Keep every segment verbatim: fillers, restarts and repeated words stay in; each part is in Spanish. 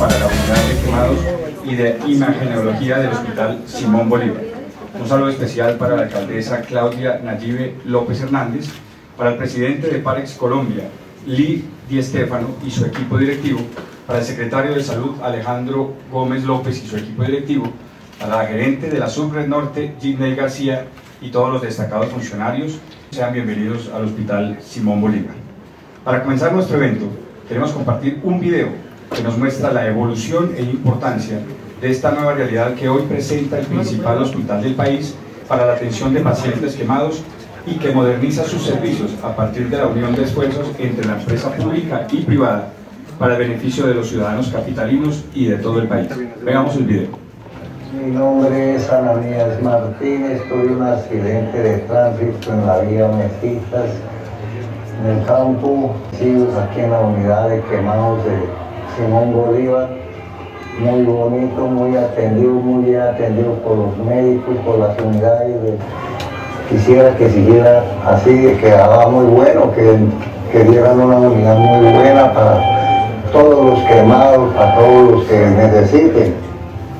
para la unidad de quemados y de imagenología del Hospital Simón Bolívar. Un saludo especial para la alcaldesa Claudia Nayibe López Hernández, para el presidente de Parex Colombia, Lee Di Stéfano y su equipo directivo, para el secretario de Salud Alejandro Gómez López y su equipo directivo, para la gerente de la Subred Norte, Giney García, y todos los destacados funcionarios. Sean bienvenidos al Hospital Simón Bolívar. Para comenzar nuestro evento, queremos compartir un video que nos muestra la evolución e importancia de esta nueva realidad que hoy presenta el principal hospital del país para la atención de pacientes quemados y que moderniza sus servicios a partir de la unión de esfuerzos entre la empresa pública y privada para el beneficio de los ciudadanos capitalinos y de todo el país. Veamos el video. Mi nombre es Ananías Martínez, tuve un accidente de tránsito en la vía Mestizas, en el campo, sí, aquí en la unidad de quemados de Simón Bolívar. Muy bonito, muy atendido, muy bien atendido por los médicos, por las unidades. De... Quisiera que siguiera así, que quedaba muy bueno, que, que dieran una unidad muy buena para todos los quemados, para todos los que necesiten.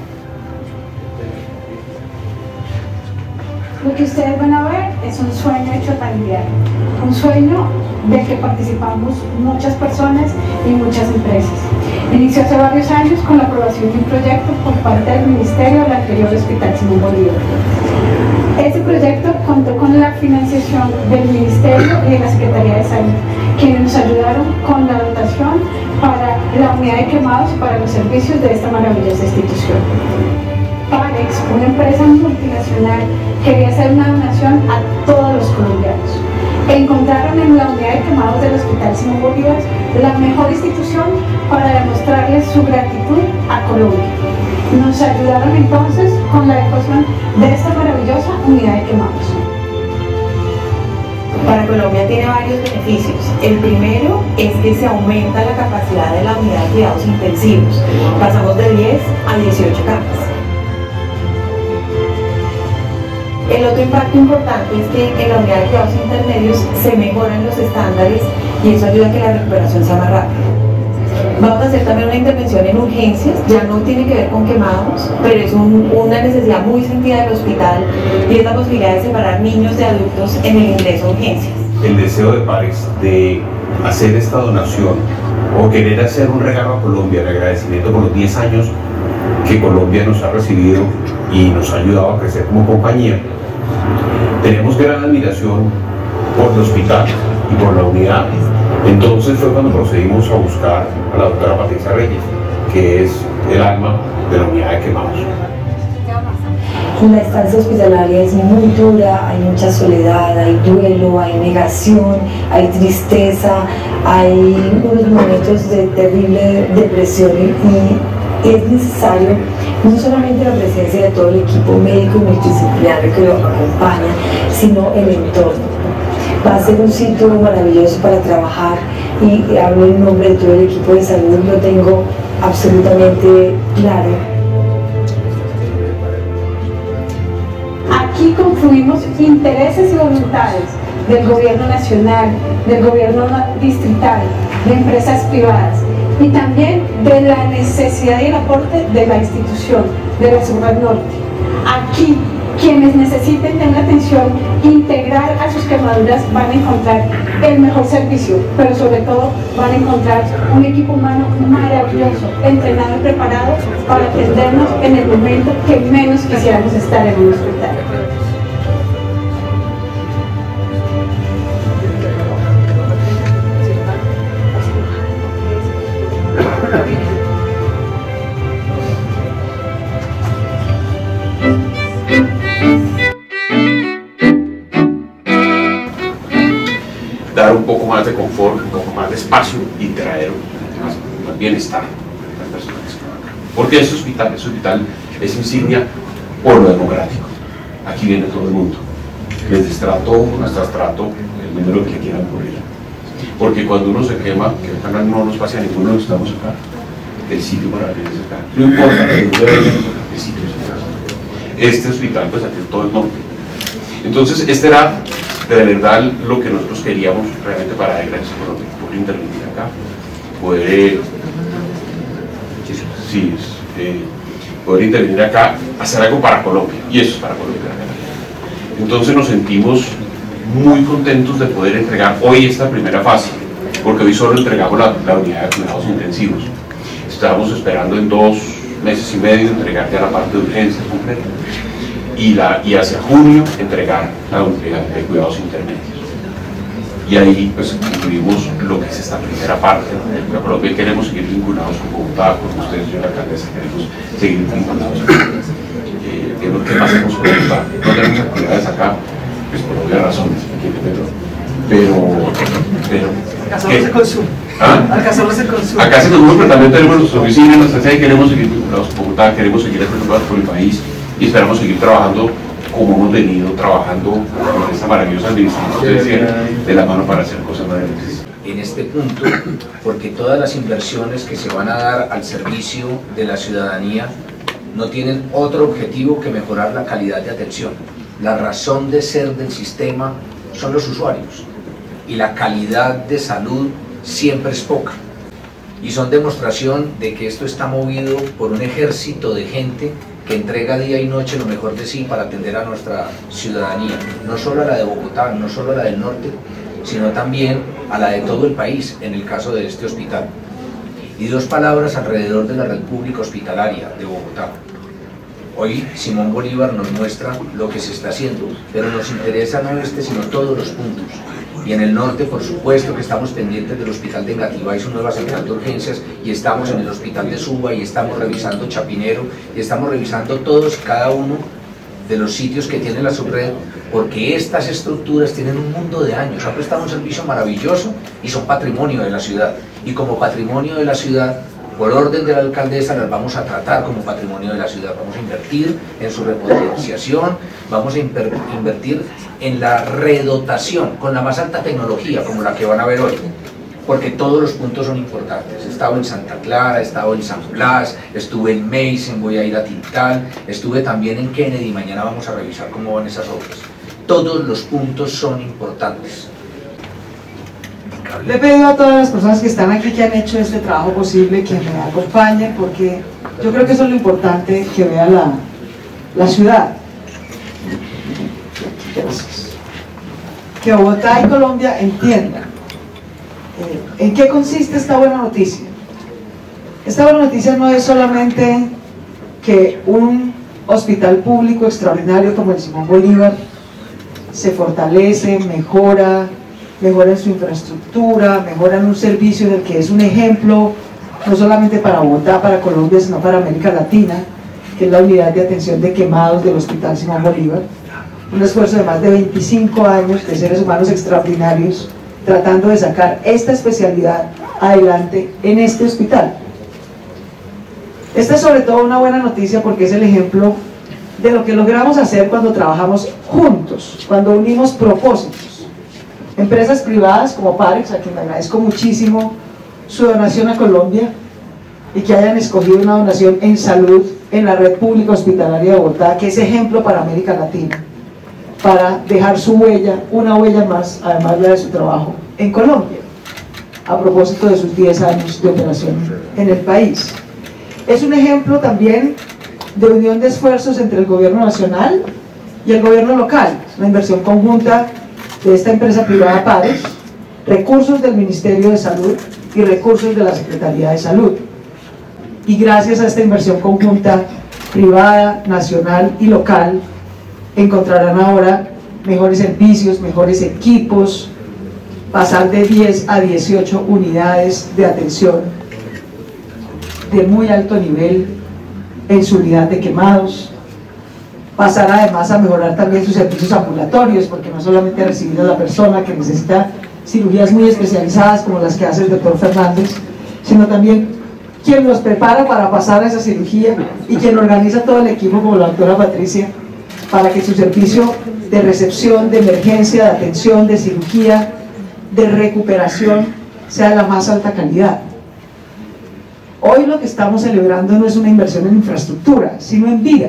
Lo que ustedes van a ver es un sueño hecho realidad, un sueño del que participamos muchas personas y muchas empresas. Inició hace varios años con la aprobación de un proyecto por parte del Ministerio del anterior Hospital Simón Bolívar. Este proyecto contó con la financiación del Ministerio y de la Secretaría de Salud, quienes nos ayudaron con la dotación para la unidad de quemados y para los servicios de esta maravillosa institución. Parex, una empresa multinacional, quería hacer una donación a todos los colombianos. Encontraron en la unidad de quemados del Hospital Simón Bolívar la mejor institución para demostrarles su gratitud a Colombia. Nos ayudaron entonces con la adecuación de esta maravillosa unidad de quemados. Para Colombia tiene varios beneficios. El primero es que se aumenta la capacidad de la unidad de cuidados intensivos. Pasamos de diez a dieciocho camas. El otro impacto importante es que en la unidad de cuidados intermedios se mejoran los estándares y eso ayuda a que la recuperación sea más rápida. Vamos a hacer también una intervención en urgencias, ya no tiene que ver con quemados, pero es un, una necesidad muy sentida del hospital y es la posibilidad de separar niños de adultos en el ingreso a urgencias. El deseo de Parex de hacer esta donación o querer hacer un regalo a Colombia en agradecimiento por los diez años que Colombia nos ha recibido y nos ha ayudado a crecer como compañía. Tenemos gran admiración por el hospital y por la unidad. Entonces fue cuando procedimos a buscar a la doctora Patricia Reyes, que es el alma de la unidad de quemados. La estancia hospitalaria es muy dura, hay mucha soledad, hay duelo, hay negación, hay tristeza, hay unos momentos de terrible depresión y, y es necesario no solamente la presencia de todo el equipo médico multidisciplinario que lo acompaña, sino el entorno. Va a ser un sitio maravilloso para trabajar y hablo en nombre de todo el equipo de salud, lo tengo absolutamente claro. Aquí confluimos intereses y voluntades del gobierno nacional, del gobierno distrital, de empresas privadas y también de la necesidad y el aporte de la institución, de la Subred Norte. Aquí, quienes necesiten de una atención integral a sus quemaduras van a encontrar el mejor servicio, pero sobre todo van a encontrar un equipo humano maravilloso, entrenado y preparado para atendernos en el momento que menos quisiéramos estar en un hospital. Dar un poco más de confort, un poco más de espacio y traer más, más bienestar a las personas. Porque ese hospital, ese hospital es insignia por lo democrático. Aquí viene todo el mundo, desde estrato uno hasta estrato, el número que quieran ocurrir. Porque cuando uno se quema, que ojalá no nos pase a ninguno de los que estamos acá, el sitio para venir es acá. No importa, el sitio es acá. Este hospital, pues aquí todo el norte. Entonces, este era de verdad lo que nosotros queríamos realmente para la iglesia, por intervenir acá, poder... Muchísimas sí, es, eh, poder intervenir acá, hacer algo para Colombia, y eso es para Colombia. Entonces nos sentimos muy contentos de poder entregar hoy esta primera fase, porque hoy solo entregamos la, la unidad de cuidados intensivos. Estamos esperando en dos meses y medio entregar ya la parte de urgencia completa, y, la, y hacia junio entregar la unidad de cuidados intermedios. Y ahí pues incluimos lo que es esta primera parte de Colombia. Queremos seguir vinculados con Bogotá, con ustedes, señora alcaldesa, queremos seguir vinculados eh, de lo que pasemos con Bogotá. No tenemos actividades acá, pues por obvias razones, pero, pero acá solo se consume. ¿Ah? Acá solo se consume. Acá se consume, pero también tenemos nuestras oficinas, nuestra sede, queremos seguir vinculados con Bogotá, queremos seguir preocupados por el país y esperamos seguir trabajando como hemos venido trabajando con esta maravillosa administración de la mano para hacer cosas maravillosas. En este punto, porque todas las inversiones que se van a dar al servicio de la ciudadanía no tienen otro objetivo que mejorar la calidad de atención. La razón de ser del sistema son los usuarios y la calidad de salud siempre es poca. Y son demostración de que esto está movido por un ejército de gente que entrega día y noche lo mejor de sí para atender a nuestra ciudadanía, no solo a la de Bogotá, no solo a la del norte, sino también a la de todo el país, en el caso de este hospital. Y dos palabras alrededor de la red pública hospitalaria de Bogotá. Hoy Simón Bolívar nos muestra lo que se está haciendo, pero nos interesa no este, sino todos los puntos. Y en el norte, por supuesto, que estamos pendientes del hospital de Engativá y su nueva central de urgencias, y estamos en el hospital de Suba, y estamos revisando Chapinero, y estamos revisando todos y cada uno de los sitios que tiene la subred, porque estas estructuras tienen un mundo de años, han prestado un servicio maravilloso y son patrimonio de la ciudad. Y como patrimonio de la ciudad, por orden de la alcaldesa, las vamos a tratar como patrimonio de la ciudad. Vamos a invertir en su repotenciación, vamos a invertir en la redotación con la más alta tecnología, como la que van a ver hoy, porque todos los puntos son importantes. He estado en Santa Clara, he estado en San Blas, estuve en Mason, voy a ir a Tintal, estuve también en Kennedy, mañana vamos a revisar cómo van esas obras. Todos los puntos son importantes. Le he pedido a todas las personas que están aquí, que han hecho este trabajo posible, que me acompañen, porque yo creo que eso es lo importante, que vea la, la ciudad. Gracias. Que Bogotá y Colombia entiendan eh, en qué consiste esta buena noticia. Esta buena noticia no es solamente que un hospital público extraordinario como el Simón Bolívar se fortalece, mejora, mejora en su infraestructura, mejora en un servicio del que es un ejemplo, no solamente para Bogotá, para Colombia, sino para América Latina, que es la unidad de atención de quemados del Hospital Simón Bolívar. Un esfuerzo de más de veinticinco años de seres humanos extraordinarios, tratando de sacar esta especialidad adelante en este hospital. Esta es sobre todo una buena noticia porque es el ejemplo de lo que logramos hacer cuando trabajamos juntos, cuando unimos propósitos. Empresas privadas como Parex, a quien le agradezco muchísimo su donación a Colombia y que hayan escogido una donación en salud en la red pública hospitalaria de Bogotá, que es ejemplo para América Latina, para dejar su huella, una huella más, además de su trabajo en Colombia, a propósito de sus diez años de operación en el país. Es un ejemplo también de unión de esfuerzos entre el gobierno nacional y el gobierno local, una inversión conjunta de esta empresa privada Parex, recursos del Ministerio de Salud y recursos de la Secretaría de Salud. Y gracias a esta inversión conjunta privada, nacional y local, encontrarán ahora mejores servicios, mejores equipos, pasar de diez a dieciocho unidades de atención de muy alto nivel en su unidad de quemados, pasar además a mejorar también sus servicios ambulatorios, porque no solamente recibir a la persona que necesita cirugías muy especializadas como las que hace el doctor Fernández, sino también quien los prepara para pasar a esa cirugía y quien organiza todo el equipo como la doctora Patricia, para que su servicio de recepción, de emergencia, de atención, de cirugía, de recuperación sea de la más alta calidad. Hoy lo que estamos celebrando no es una inversión en infraestructura, sino en vida,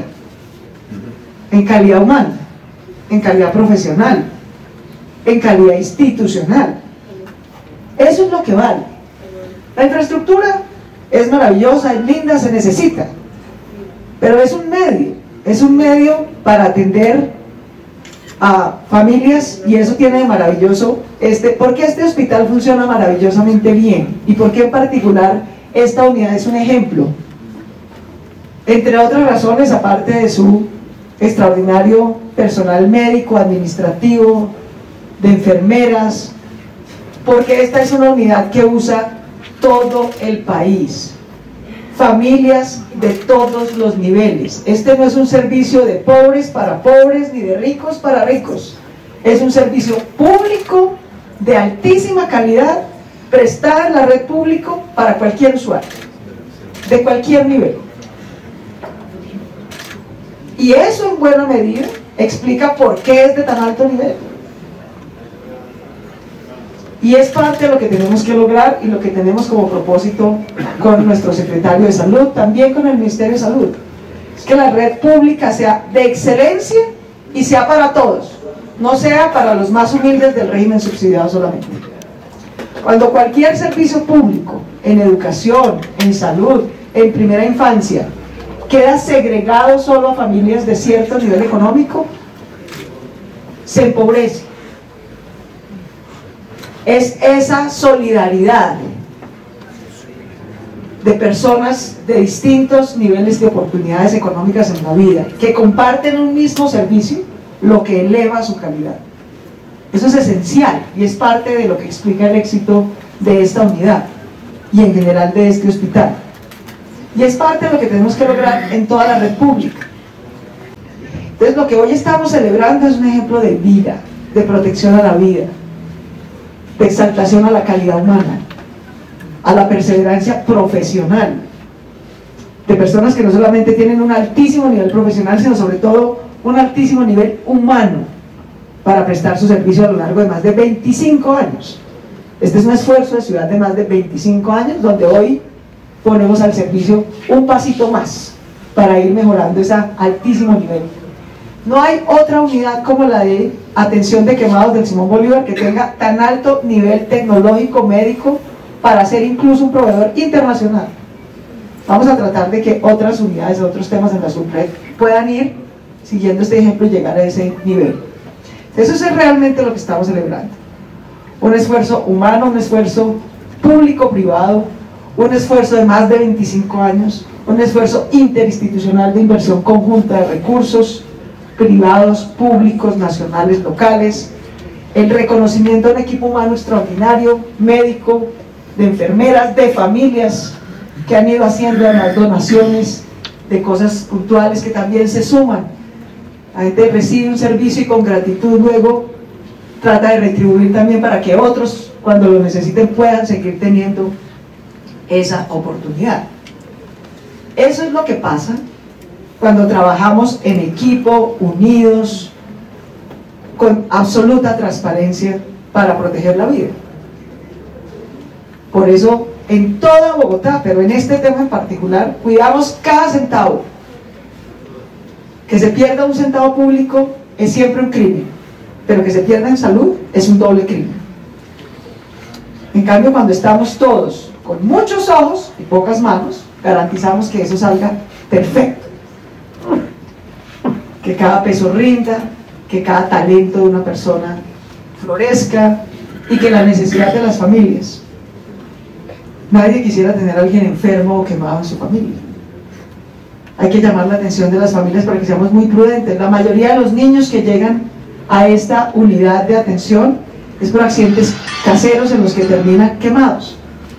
en calidad humana, en calidad profesional, en calidad institucional. Eso es lo que vale. La infraestructura es maravillosa, es linda, se necesita, pero es un medio, es un medio para atender a familias, y eso tiene de maravilloso, este, porque este hospital funciona maravillosamente bien, y porque en particular esta unidad es un ejemplo, entre otras razones, aparte de su extraordinario personal médico, administrativo, de enfermeras, porque esta es una unidad que usa todo el país, familias de todos los niveles. Este no es un servicio de pobres para pobres, ni de ricos para ricos, es un servicio público de altísima calidad, prestada en la red pública para cualquier usuario, de cualquier nivel. Y eso en buena medida explica por qué es de tan alto nivel. Y es parte de lo que tenemos que lograr y lo que tenemos como propósito con nuestro secretario de Salud, también con el Ministerio de Salud. Es que la red pública sea de excelencia y sea para todos, no sea para los más humildes del régimen subsidiado solamente. Cuando cualquier servicio público, en educación, en salud, en primera infancia, queda segregado solo a familias de cierto nivel económico, se empobrece. Es esa solidaridad de personas de distintos niveles de oportunidades económicas en la vida, que comparten un mismo servicio, lo que eleva su calidad. Eso es esencial y es parte de lo que explica el éxito de esta unidad y en general de este hospital. Y es parte de lo que tenemos que lograr en toda la red pública. Entonces, lo que hoy estamos celebrando es un ejemplo de vida, de protección a la vida, de exaltación a la calidad humana, a la perseverancia profesional, de personas que no solamente tienen un altísimo nivel profesional, sino sobre todo un altísimo nivel humano para prestar su servicio a lo largo de más de veinticinco años. Este es un esfuerzo de ciudad de más de veinticinco años, donde hoy ponemos al servicio un pasito más para ir mejorando ese altísimo nivel. No hay otra unidad como la de atención de quemados del Simón Bolívar que tenga tan alto nivel tecnológico médico para ser incluso un proveedor internacional. Vamos a tratar de que otras unidades, otros temas en la subred puedan ir siguiendo este ejemplo y llegar a ese nivel. Eso es realmente lo que estamos celebrando. Un esfuerzo humano, un esfuerzo público-privado, un esfuerzo de más de veinticinco años, un esfuerzo interinstitucional de inversión conjunta de recursos privados, públicos, nacionales, locales, el reconocimiento de un equipo humano extraordinario, médico, de enfermeras, de familias que han ido haciendo además donaciones de cosas puntuales que también se suman. La gente recibe un servicio y con gratitud luego trata de retribuir también para que otros, cuando lo necesiten, puedan seguir teniendo esa oportunidad. Eso es lo que pasa cuando trabajamos en equipo, unidos, con absoluta transparencia para proteger la vida. Por eso, en toda Bogotá, pero en este tema en particular, cuidamos cada centavo. Que se pierda un centavo público es siempre un crimen, pero que se pierda en salud es un doble crimen. En cambio, cuando estamos todos con muchos ojos y pocas manos, garantizamos que eso salga perfecto, que cada peso rinda, que cada talento de una persona florezca y que la necesidad de las familias. Nadie quisiera tener a alguien enfermo o quemado en su familia. Hay que llamar la atención de las familias para que seamos muy prudentes. La mayoría de los niños que llegan a esta unidad de atención es por accidentes caseros en los que terminan quemados.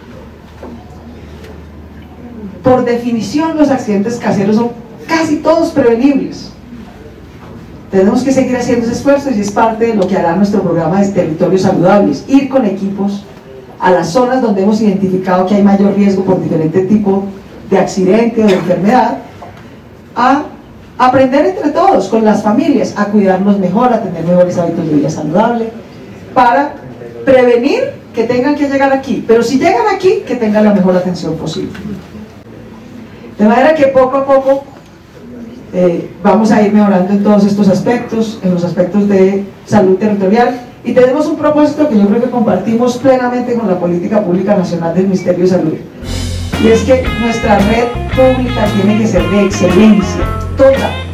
Por definición, los accidentes caseros son casi todos prevenibles. Tenemos que seguir haciendo ese esfuerzo y es parte de lo que hará nuestro programa de territorios saludables, ir con equipos a las zonas donde hemos identificado que hay mayor riesgo por diferente tipo de accidente o de enfermedad, a aprender entre todos, con las familias, a cuidarnos mejor, a tener mejores hábitos de vida saludable, para prevenir que tengan que llegar aquí, pero si llegan aquí, que tengan la mejor atención posible. De manera que poco a poco eh, vamos a ir mejorando en todos estos aspectos, en los aspectos de salud territorial, y tenemos un propósito que yo creo que compartimos plenamente con la política pública nacional del Ministerio de Salud. Y es que nuestra red pública tiene que ser de excelencia, toda.